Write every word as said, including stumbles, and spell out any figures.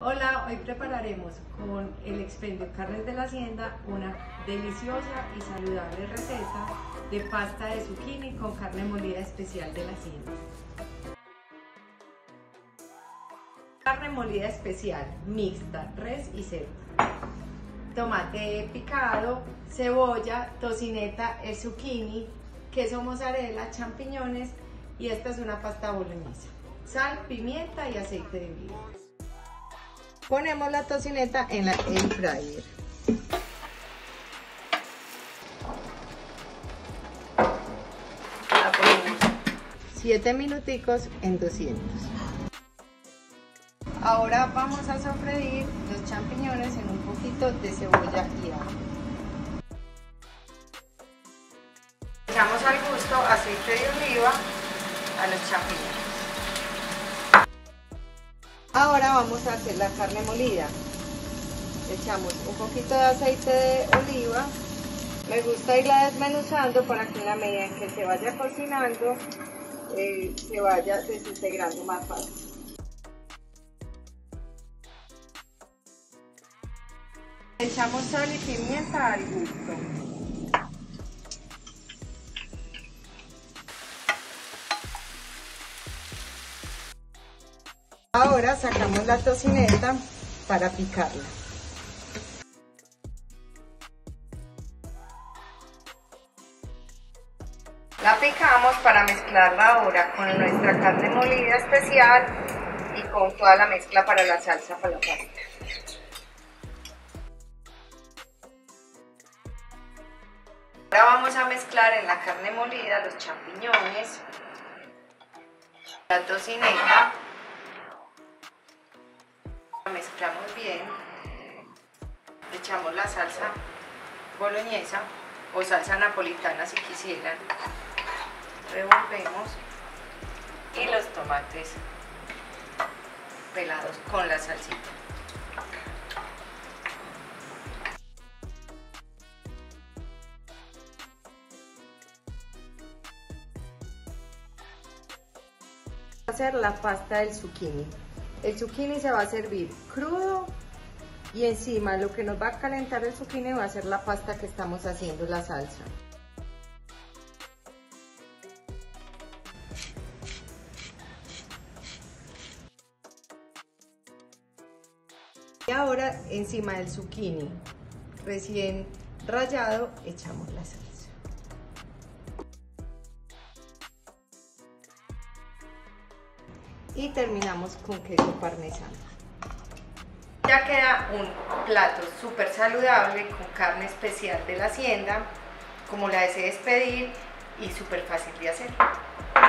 Hola, hoy prepararemos con el expendio Carnes de la Hacienda una deliciosa y saludable receta de pasta de zucchini con carne molida especial de la Hacienda. Carne molida especial, mixta, res y cerdo. Tomate picado, cebolla, tocineta, el zucchini, queso mozzarella, champiñones y esta es una pasta boloñesa. Sal, pimienta y aceite de oliva. Ponemos la tocineta en la air fryer. La ponemos siete minuticos en doscientos. Ahora vamos a sofreír los champiñones en un poquito de cebolla y ajo. Echamos al gusto aceite de oliva a los champiñones. Ahora vamos a hacer la carne molida. Echamos un poquito de aceite de oliva. Me gusta irla desmenuzando para que en la medida en que se vaya cocinando eh, se vaya desintegrando más fácil. Echamos sal y pimienta al gusto. Ahora sacamos la tocineta para picarla. La picamos para mezclarla ahora con nuestra carne molida especial y con toda la mezcla para la salsa para la pasta. Ahora vamos a mezclar en la carne molida los champiñones, la tocineta. Mezclamos bien, echamos la salsa boloñesa o salsa napolitana si quisieran, revolvemos y los tomates pelados con la salsita. Vamos a hacer la pasta del zucchini. El zucchini se va a servir crudo y encima lo que nos va a calentar el zucchini va a ser la pasta que estamos haciendo, la salsa. Y ahora encima del zucchini recién rallado echamos la salsa. Y terminamos con queso parmesano. Ya queda un plato súper saludable con carne especial de la Hacienda, como la desees pedir y súper fácil de hacer.